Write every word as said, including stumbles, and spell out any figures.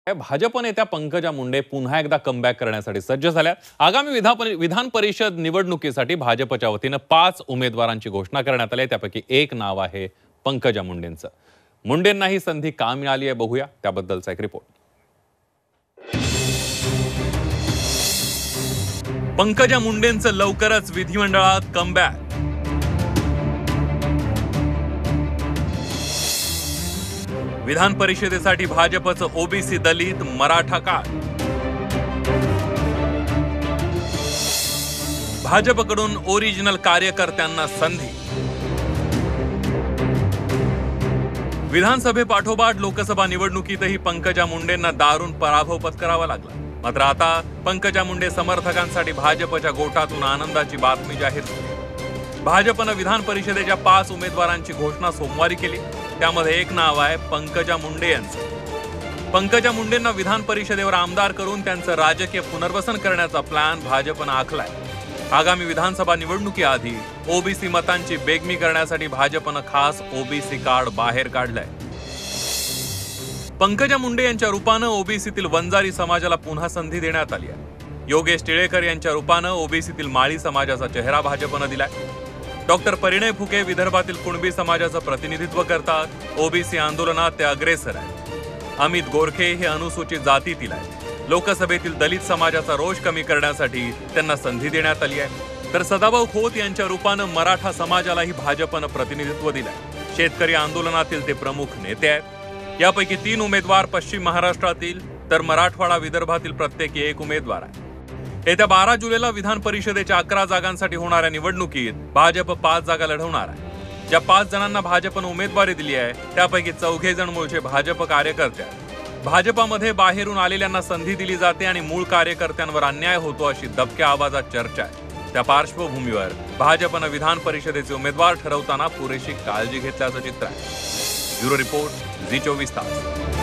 भाजप नेत्या पंकजा मुंडे पुन्हा एकदा कमबॅक करण्यासाठी सज्ज झाल्या। आगामी विधान परिषद निवडणुकीसाठी भाजपच्या वतीने पाच उमेदवारांची घोषणा करण्यात आली आहे। त्यापैकी एक नाव आहे पंकजा मुंडेंचं। मुंडेंना ही संधी का मिळाली आहे बघूया त्याबद्दलचा एक रिपोर्ट। पंकजा मुंडेंचं लवकरच विधिमंडळात कमबॅक। विधान परिषदेसाठी भाजपचं ओबीसी दलित मराठा कार्ड। भाजपकडून ओरिजिनल कार्यकर्त्यांना संधी। विधानसभेपाठोपाठ लोकसभा निवडणुकीतही पंकजा मुंडेंना दारुण पराभव पत्करावा लागला। मात्र आता पंकजा मुंडे समर्थकांसाठी भाजपच्या गोटातून आनंदाची बातमी जाहीर झाली। भाजपनं विधान परिषदेच्या पाच उमेदवारांची घोषणा सोमवारी केली। त्यामध्ये एक नाव आहे पंकजा मुंडे यांचं। पंकजा मुंडेंना विधान परिषदेवर आमदार करून त्यांचं राजकीय पुनर्वसन करण्याचा प्लॅन भाजपनं आखलाय। आगामी विधानसभा निवडणुकीआधी ओबीसी मतांची बेगमी करण्यासाठी भाजपनं खास ओबीसी कार्ड बाहेर काढलंय। पंकजा मुंडे यांच्या रूपानं ओबीसीतील वंजारी समाजाला पुन्हा संधी देण्यात आली आहे। योगेश टिळेकर यांच्या रूपानं ओबीसीतील माळी समाजाचा चेहरा भाजपनं दिलाय। डॉक्टर परिणय फुके विदर्भातील कुणबी समाजाचं प्रतिनिधित्व करतात। ओबीसी आंदोलनात ते अग्रेसर आहेत। अमित गोरखे हे अनुसूचित जातीतील आहेत। लोकसभेतील दलित समाजाचा रोष कमी करण्यासाठी त्यांना संधी देण्यात आली आहे। तर सदाभाऊ खोत यांच्या रूपानं मराठा समाजालाही भाजपनं प्रतिनिधित्व दिलंय। शेतकरी आंदोलनातील ते प्रमुख नेते आहेत। यापैकी तीन उमेदवार पश्चिम महाराष्ट्रातील तर मराठवाडा विदर्भातील प्रत्येकी एक उमेदवार आहे। येत्या बारा जुलैला विधान परिषदेच्या अकरा जागांसाठी होणाऱ्या निवडणुकीत भाजप पाच जागा लढवणार आहे। ज्या पाच जणांना भाजपनं उमेदवारी दिली आहे त्यापैकी चौघे जण मूळचे भाजप कार्यकर्ते आहेत। भाजपामध्ये बाहेरून आलेल्यांना संधी दिली जाते आणि मूळ कार्यकर्त्यांवर अन्याय होतो अशी दबक्या आवाजात चर्चा आहे। त्या पार्श्वभूमीवर भाजपनं विधान परिषदेचे उमेदवार ठरवताना पुरेशी काळजी घेतल्याचं चित्र आहे। ब्युरो रिपोर्ट झी चोवीस तास।